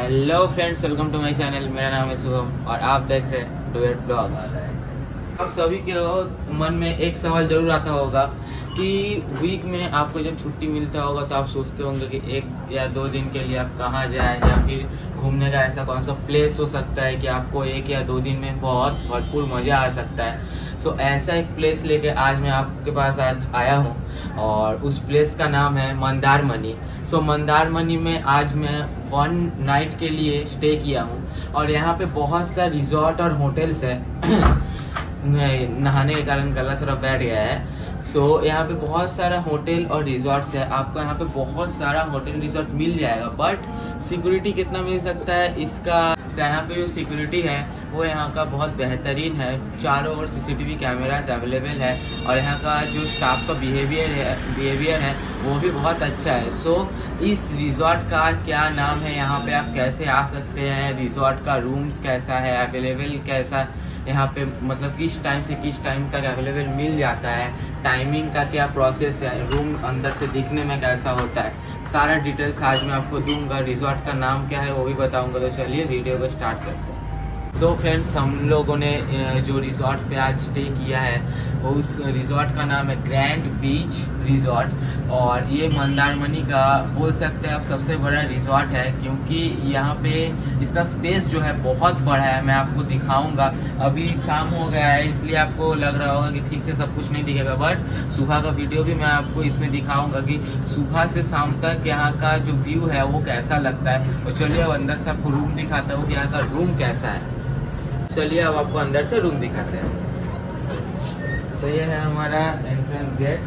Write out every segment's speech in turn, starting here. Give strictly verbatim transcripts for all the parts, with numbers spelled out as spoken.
Hello friends, welcome to my channel. मेरा नाम है शुभम और आप देख रहे हैं डुएट ब्लॉग्स। आप सभी के मन में एक सवाल जरूर आता होगा कि वीक में आपको जब छुट्टी मिलता होगा तो आप सोचते होंगे कि एक या दो दिन के लिए आप कहाँ जाएं या फिर घूमने का ऐसा कौन सा प्लेस हो सकता है कि आपको एक या दो दिन में बहुत भरपूर मज़ा आ सकता है। सो so, ऐसा एक प्लेस लेके आज मैं आपके पास आज आया हूँ और उस प्लेस का नाम है मंदारमनी। सो so, मंदारमनी में आज मैं वन नाइट के लिए स्टे किया हूँ और यहाँ पे बहुत सा रिजॉर्ट और होटल्स है। नहाने के कारण गला थोड़ा बैठ गया है। सो so, यहाँ पे बहुत सारा होटल और रिजॉर्ट्स है। आपको यहाँ पे बहुत सारा होटल रिजॉर्ट मिल जाएगा, बट सिक्योरिटी कितना मिल सकता है इसका। यहाँ पे जो सिक्योरिटी है वो यहाँ का बहुत बेहतरीन है। चारों ओर सीसीटीवी कैमरास अवेलेबल है और यहाँ का जो स्टाफ का बिहेवियर है बिहेवियर है वो भी बहुत अच्छा है। सो so, इस रिजॉर्ट का क्या नाम है, यहाँ पे आप कैसे आ सकते हैं, रिजॉर्ट का रूम्स कैसा है, अवेलेबल कैसा यहाँ पे, मतलब किस टाइम से किस टाइम तक अवेलेबल मिल जाता है, टाइमिंग का क्या प्रोसेस है, रूम अंदर से दिखने में कैसा होता है, सारा डिटेल्स आज मैं आपको दूंगा। रिजॉर्ट का नाम क्या है वो भी बताऊंगा। तो चलिए वीडियो को स्टार्ट करते हैं। सो so फ्रेंड्स, हम लोगों ने जो रिजॉर्ट पे आज स्टे किया है वो उस रिजॉर्ट का नाम है ग्रैंड बीच रिजॉर्ट और ये मंदारमनी का बोल सकते हैं आप सबसे बड़ा रिजॉर्ट है, क्योंकि यहाँ पे इसका स्पेस जो है बहुत बड़ा है। मैं आपको दिखाऊंगा। अभी शाम हो गया है इसलिए आपको लग रहा होगा कि ठीक से सब कुछ नहीं दिखेगा, बट सुबह का वीडियो भी मैं आपको इसमें दिखाऊंगा कि सुबह से शाम तक यहाँ का जो व्यू है वो कैसा लगता है। तो चलिए अब अंदर से आपको रूम दिखाता हूँ कि यहाँ का रूम कैसा है। चलिए अब आपको अंदर से रूम दिखाते हैं। तो ये है हमारा एंट्रेंस गेट।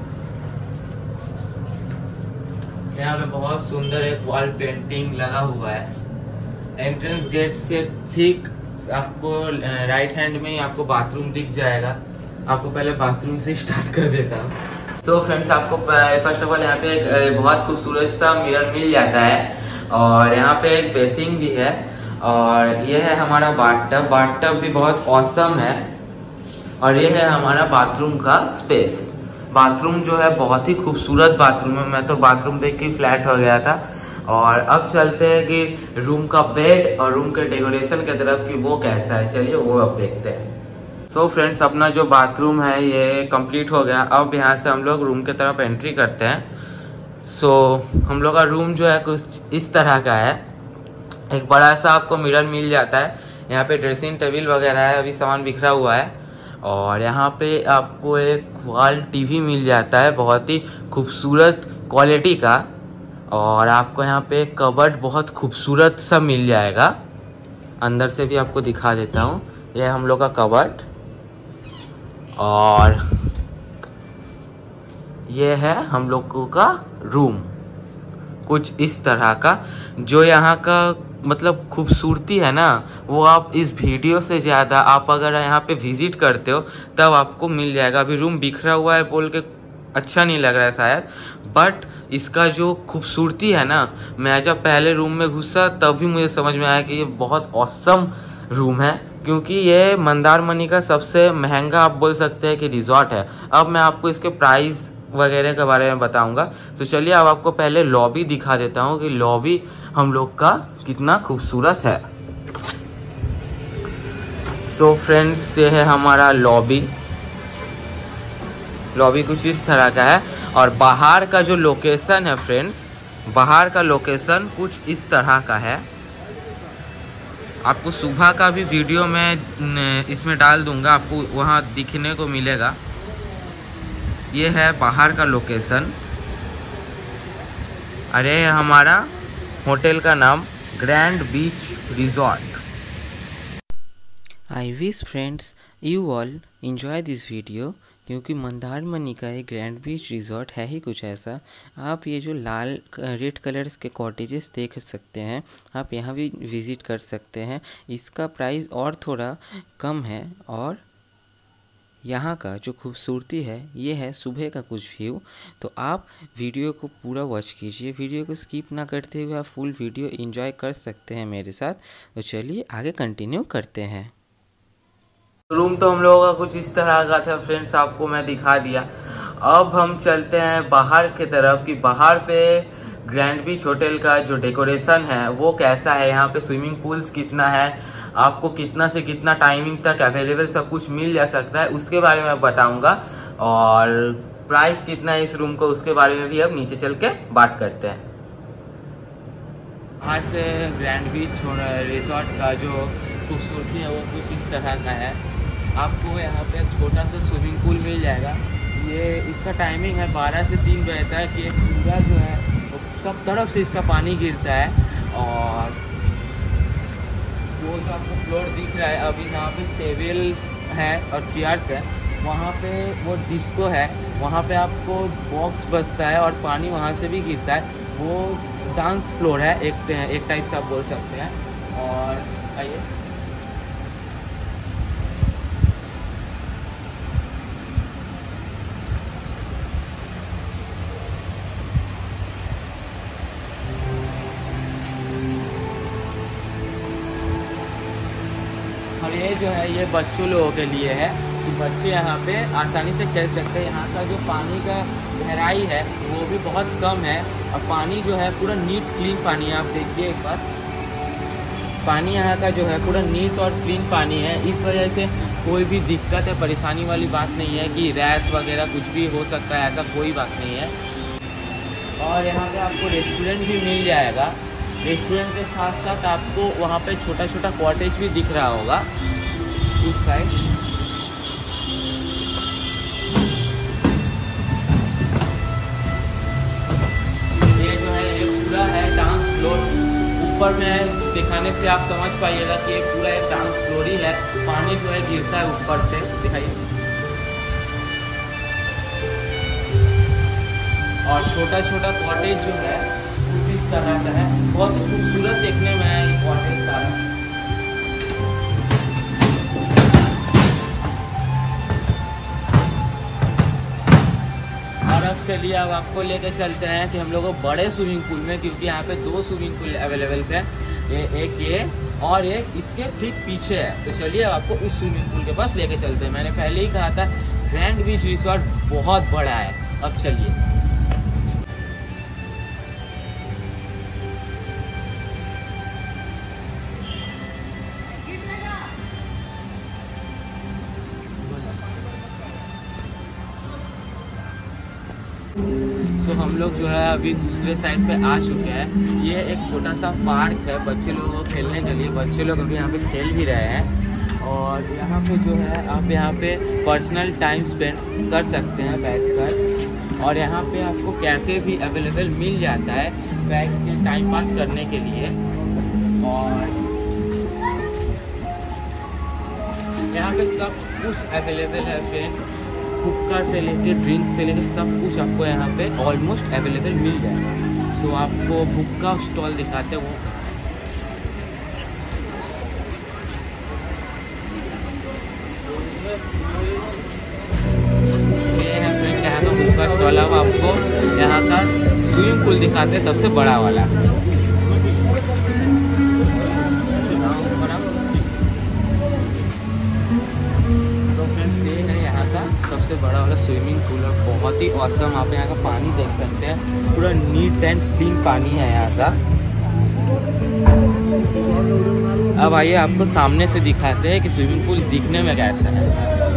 यहाँ पे बहुत सुंदर एक वॉल पेंटिंग लगा हुआ है। एंट्रेंस गेट से ठीक आपको राइट हैंड में ही आपको बाथरूम दिख जाएगा। आपको पहले बाथरूम से स्टार्ट कर देता हूँ। तो फ्रेंड्स, आपको फर्स्ट ऑफ ऑल यहाँ पे एक बहुत खूबसूरत सा मिरर मिल जाता है और यहाँ पे एक बेसिंग भी है और ये है हमारा बाथटब। बाथटब भी बहुत ऑसम है और ये है हमारा बाथरूम का स्पेस। बाथरूम जो है बहुत ही खूबसूरत बाथरूम है। मैं तो बाथरूम देख के फ्लैट हो गया था। और अब चलते हैं कि रूम का बेड और रूम के डेकोरेशन की तरफ कि वो कैसा है। चलिए वो अब देखते हैं। सो so फ्रेंड्स, अपना जो बाथरूम है ये कंप्लीट हो गया। अब यहाँ से हम लोग रूम की तरफ एंट्री करते हैं। सो so, हम लोग का रूम जो है कुछ इस तरह का है। एक बड़ा सा आपको मिरर मिल जाता है। यहाँ पे ड्रेसिंग टेबल वगैरह है, अभी सामान बिखरा हुआ है। और यहाँ पे आपको एक वॉल टीवी मिल जाता है बहुत ही खूबसूरत क्वालिटी का। और आपको यहाँ पे कबर्ड बहुत खूबसूरत सा मिल जाएगा। अंदर से भी आपको दिखा देता हूँ। यह हम लोग का कबर्ड और ये है हम लोगों का रूम कुछ इस तरह का। जो यहाँ का मतलब खूबसूरती है ना, वो आप इस वीडियो से ज़्यादा आप अगर यहाँ पे विजिट करते हो तब आपको मिल जाएगा। अभी रूम बिखरा हुआ है बोल के अच्छा नहीं लग रहा है शायद, बट इसका जो खूबसूरती है ना, मैं जब पहले रूम में घुसा तब भी मुझे समझ में आया कि ये बहुत ऑसम रूम है, क्योंकि ये मंदारमनी का सबसे महंगा आप बोल सकते हैं कि रिजॉर्ट है। अब मैं आपको इसके प्राइस वगैरह के बारे में बताऊंगा। तो चलिए अब आपको पहले लॉबी दिखा देता हूँ कि लॉबी हम लोग का कितना खूबसूरत है। सो फ्रेंड्स, ये है हमारा लॉबी। लॉबी कुछ इस तरह का है और बाहर का जो लोकेशन है फ्रेंड्स, बाहर का लोकेशन कुछ इस तरह का है। आपको सुबह का भी वीडियो मैं इसमें डाल दूंगा, आपको वहाँ दिखने को मिलेगा। ये है बाहर का लोकेशन। अरे हमारा होटल का नाम grand beach resort. I wish friends you all enjoy this video, क्योंकि मंदारमनी का एक ग्रैंड बीच रिजॉर्ट है ही कुछ ऐसा। आप ये जो लाल रेड कलर्स के कॉटेजेस देख सकते हैं, आप यहाँ भी विज़िट कर सकते हैं। इसका प्राइस और थोड़ा कम है और यहाँ का जो खूबसूरती है ये है सुबह का कुछ व्यू। तो आप वीडियो को पूरा वॉच कीजिए, वीडियो को स्किप ना करते हुए आप फुल वीडियो एंजॉय कर सकते हैं मेरे साथ। तो चलिए आगे कंटिन्यू करते हैं। रूम तो हम लोगों का कुछ इस तरह का था फ्रेंड्स, आपको मैं दिखा दिया। अब हम चलते हैं बाहर की तरफ कि बाहर पे ग्रैंड बीच होटल का जो डेकोरेशन है वो कैसा है, यहाँ पे स्विमिंग पूल्स कितना है, आपको कितना से कितना टाइमिंग तक अवेलेबल सब कुछ मिल जा सकता है, उसके बारे में बताऊंगा। और प्राइस कितना है इस रूम को, उसके बारे में भी अब नीचे चल के बात करते हैं। बाहर से ग्रैंड बीच रिसोर्ट का जो खूबसूरती है वो कुछ इस तरह का है। आपको यहाँ पे छोटा सा स्विमिंग पूल मिल जाएगा। ये इसका टाइमिंग है बारह से तीन बजे तक। ये पूरा जो है सब तरफ से इसका पानी गिरता है। और वो जो आपको फ्लोर दिख रहा है अभी, यहाँ पे टेबल्स है और चेयर्स है, वहाँ पे वो डिस्को है, वहाँ पे आपको बॉक्स बजता है और पानी वहाँ से भी गिरता है। वो डांस फ्लोर है, एक एक टाइप से आप बोल सकते हैं। और आइए और ये जो है ये बच्चों लोगों के लिए है कि बच्चे यहाँ पे आसानी से खेल सकते हैं। यहाँ का जो पानी का गहराई है वो भी बहुत कम है और पानी जो है पूरा नीट क्लीन पानी है। आप देखिए एक बार, पानी यहाँ का जो है पूरा नीट और क्लीन पानी है। इस वजह से कोई भी दिक्कत है, परेशानी वाली बात नहीं है कि रैश वगैरह कुछ भी हो सकता है, ऐसा कोई बात नहीं है। और यहाँ पे आपको रेस्टोरेंट भी मिल जाएगा। रेस्टोरेंट के साथ साथ आपको वहाँ पे छोटा छोटा कॉटेज भी दिख रहा होगा उस साइड। ये जो है ये पूरा है डांस फ्लोर। ऊपर में दिखाने से आप समझ पाइएगा कि ये पूरा एक डांस फ्लोर ही है। पानी जो है गिरता है ऊपर से, दिखाइए। और छोटा छोटा कॉटेज जो है कुछ इस तरह का है, बहुत खूबसूरत देखने में है ये कॉटेज सारा। और अब चलिए अब आपको लेकर चलते हैं कि हम लोग बड़े स्विमिंग पूल में, क्योंकि यहाँ पे दो स्विमिंग पूल अवेलेबल है, ये एक ये और एक इसके ठीक पीछे है। तो चलिए अब आपको उस स्विमिंग पूल के पास लेके चलते हैं। मैंने पहले ही कहा था ग्रैंड बीच रिसोर्ट बहुत बड़ा है। अब चलिए सो so, हम लोग जो है अभी दूसरे साइड पे आ चुके हैं। ये एक छोटा सा पार्क है बच्चे लोगों को खेलने के लिए। बच्चे लोग अभी यहाँ पे खेल भी रहे हैं। और यहाँ पे जो है आप यहाँ पे पर्सनल टाइम स्पेंड कर सकते हैं बैठकर। और यहाँ पे आपको कैफ़े भी अवेलेबल मिल जाता है बैठ के टाइम पास करने के लिए। और यहाँ पे सब कुछ अवेलेबल है फ्रेंड्स। हुक्का से लेके ड्रिंक से लेके सब कुछ आपको यहाँ पे ऑलमोस्ट अवेलेबल मिल जाएगा। तो आपको हुक्का स्टॉल दिखाते हैं वो। ये है फ्रेंड्स यहाँ का हुक्का स्टॉल। अब आपको यहाँ का स्विमिंग पूल दिखाते हैं, सबसे बड़ा वाला। सबसे बड़ा वाला स्विमिंग पूल है, बहुत ही ऑसम। आप यहाँ का पानी देख सकते हैं, पूरा नीट एंड क्लीन पानी है यहाँ का। अब आइए आपको सामने से दिखाते हैं कि स्विमिंग पूल दिखने में कैसा है।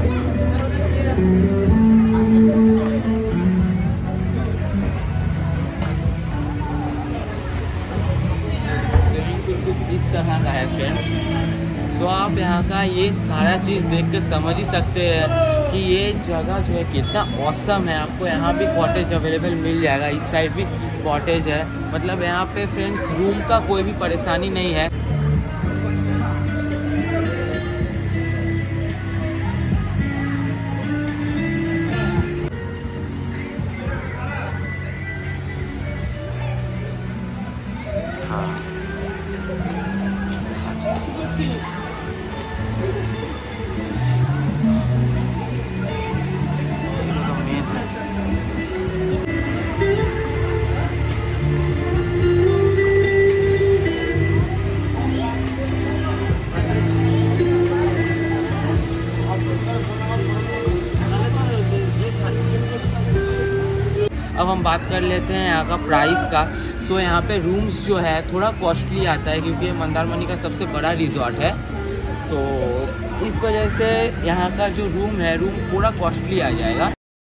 स्विमिंग पूल कुछ इस तरह का है फ्रेंड्स। सो so, आप यहाँ का ये सारा चीज़ देख के समझ ही सकते हैं कि ये जगह जो है कितना ऑसम है। आपको यहाँ भी कॉटेज अवेलेबल मिल जाएगा, इस साइड भी कॉटेज है। मतलब यहाँ पे फ्रेंड्स रूम का कोई भी परेशानी नहीं है। हाँ अब हम बात कर लेते हैं यहाँ का प्राइस का। सो so, यहाँ पे रूम्स जो है थोड़ा कॉस्टली आता है क्योंकि मंदारमनी का सबसे बड़ा रिजॉर्ट है। सो so, इस वजह से यहाँ का जो रूम है रूम थोड़ा कॉस्टली आ जाएगा।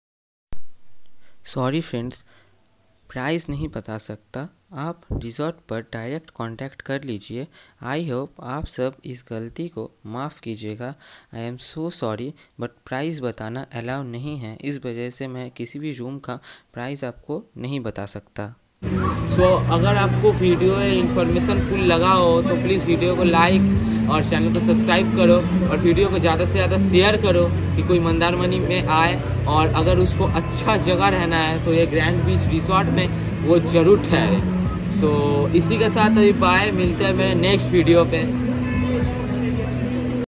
सॉरी फ्रेंड्स, प्राइस नहीं बता सकता, आप रिज़ॉर्ट पर डायरेक्ट कांटेक्ट कर लीजिए। आई होप आप सब इस गलती को माफ़ कीजिएगा। I am so sorry, but price बताना अलाउ नहीं है, इस वजह से मैं किसी भी रूम का प्राइस आपको नहीं बता सकता। सो so, अगर आपको वीडियो में इंफॉर्मेशन फुल लगा हो तो प्लीज़ वीडियो को लाइक और चैनल को सब्सक्राइब करो और वीडियो को ज़्यादा से ज़्यादा शेयर करो कि कोई मंदारमनी में आए और अगर उसको अच्छा जगह रहना है तो ये ग्रैंड बीच रिजॉर्ट में वो ज़रूर ठहरे। सो so, इसी के साथ अभी बाय, मिलते हैं मेरे नेक्स्ट वीडियो पे।